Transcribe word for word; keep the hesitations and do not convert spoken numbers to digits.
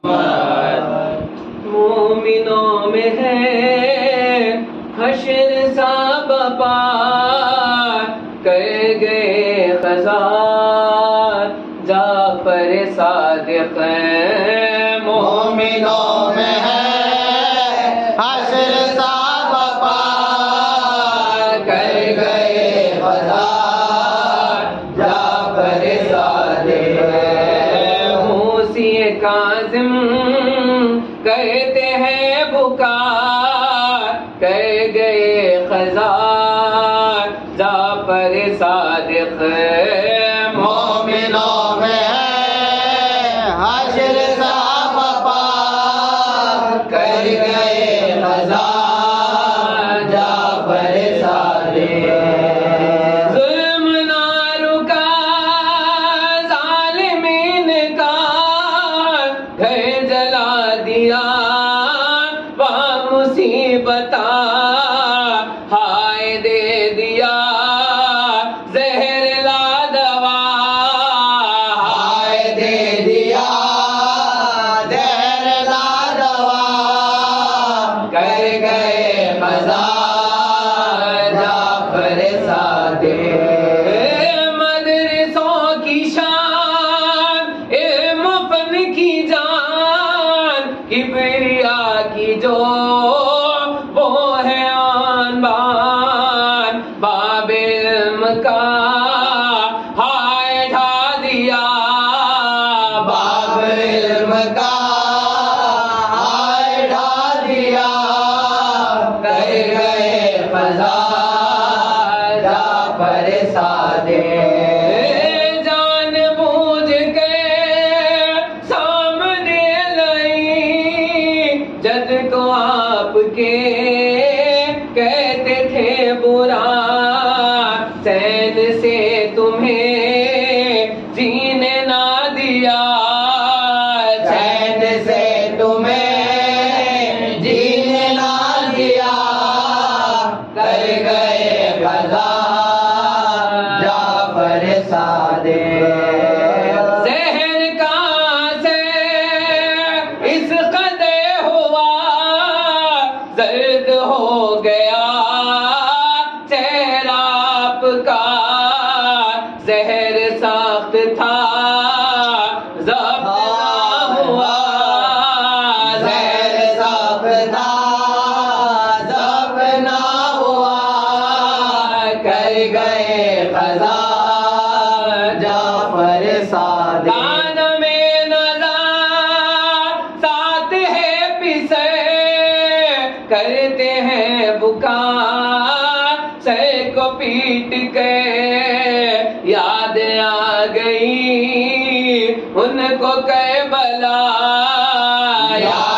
مومنوں میں ہے حشر سا بپا کر گئے خزان جعفر صادق مومنوں میں ہے حشر سا بپا کر گئے خزان جعفر صادق موسی کاظم کہتے ہیں پکار کر گئے خزان جعفر صادق مومنوں میں ہے حشر سا بپا کر گئے خزان جعفر صادق ظلم نہ رکا ظالمین کا گھر جلا دیا مصیبت ہائے دے دیا زہر لا دوا ہائے دے دیا زہر لا دوا کر گئے خزان جعفر صادق مدرسوں کی شان علم فن کی جان کبریا کی جو وہ ہے آن بان باب علم کا ہائے ڈھا دیا باب علم کا ہائے ڈھا دیا کر گئے خزان جعفر صادق جان بوجھ کے سامنے لائی جد کو آپ کے کہتے تھے برا سین سے تمہیں جینے نہ دیا چین سے تمہیں جینے نہ دیا کر گئے خزان جعفر صادق زہر کہاں سے اس قدر ہوا زرد ہو گیا چہرہ آپ کا زہر سخت تھا ضبط نہ ہوا زہر سخت تھا ضبط نہ ہوا کر گئے خزان جعفر صادق کان میں نظر ساتھ ہے پسے کرتے ہیں بکا سر کو پیٹ کے یاد آ گئی ان کو کربلا یا